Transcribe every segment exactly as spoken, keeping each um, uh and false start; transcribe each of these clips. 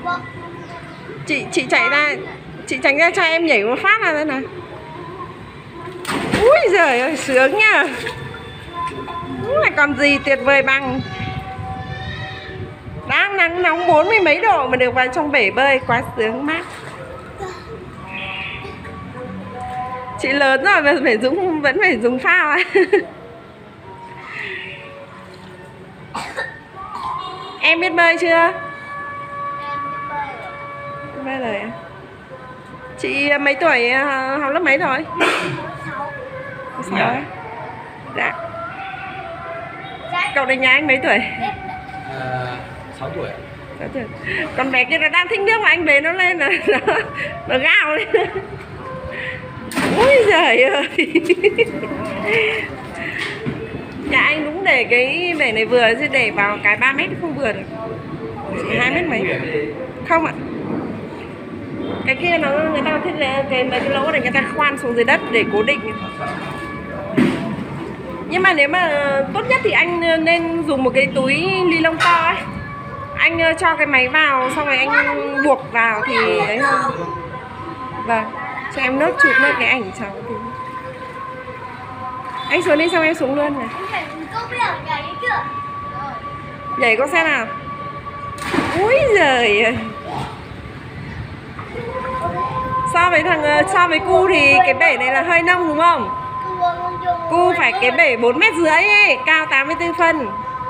Chị chị chạy ra, chị tránh ra cho em nhảy một phát là thế nào. Úi giời ơi, sướng nha. Đúng là còn gì tuyệt vời bằng. Đang nắng nóng bốn mươi mấy độ mà được vào trong bể bơi, quá sướng mát. Chị lớn rồi mà phải dùng, vẫn phải dùng phao à. Em biết bơi chưa? Bơi rồi. Chị mấy tuổi, học lớp mấy rồi? Sáu. Dạ. Cậu đến nhà anh mấy tuổi? À, sáu tuổi. sáu tuổi. Còn bé kia nó đang thích nước mà anh bế nó lên là nó, nó gào lên. Ui giời ơi. Nhà anh đúng để cái bể này vừa chứ để vào cái ba mét không vừa được. Chỉ hai mét mấy. Không ạ. Cái kia nó người ta thiết kế cái mấy cái lỗ này người ta khoan xuống dưới đất để cố định. Nhưng mà nếu mà tốt nhất thì anh nên dùng một cái túi ni lông to ấy. Anh cho cái máy vào xong rồi anh buộc vào thì ấy hơn. Vâng, cho em nốt chụp nốt cái ảnh cháu thì. Anh xuống đi xong em xuống luôn này. Nhảy con xe nào. Úi giời ơi. So với thằng so với cu thì cái bể này là hơi nông đúng không? Cu phải cái bể bốn mét rưỡi ấy, cao tám mươi tư phân.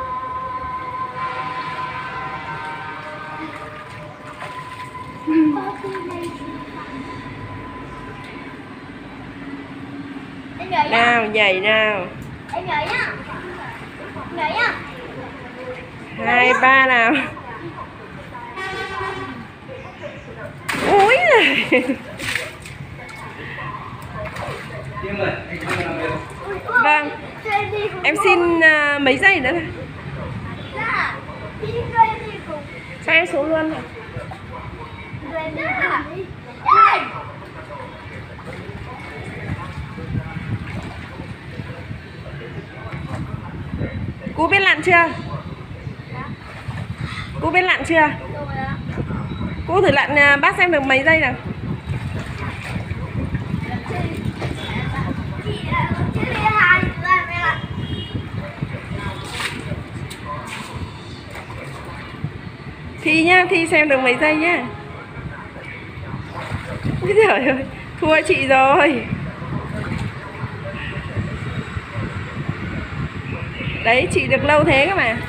Nào nhảy nào. Hai ba nào. Úi giời. Vâng. Em xin uh, mấy giây nữa này. Cho em xuống luôn này. Cô biết lặn chưa? Cô biết lặn chưa? Cô thử lặn uh, bác xem được mấy giây nào. Thi nhá, Thi xem được mấy giây nhá. Ôi giời ơi, thua chị rồi. Đấy, chị được lâu thế cơ mà.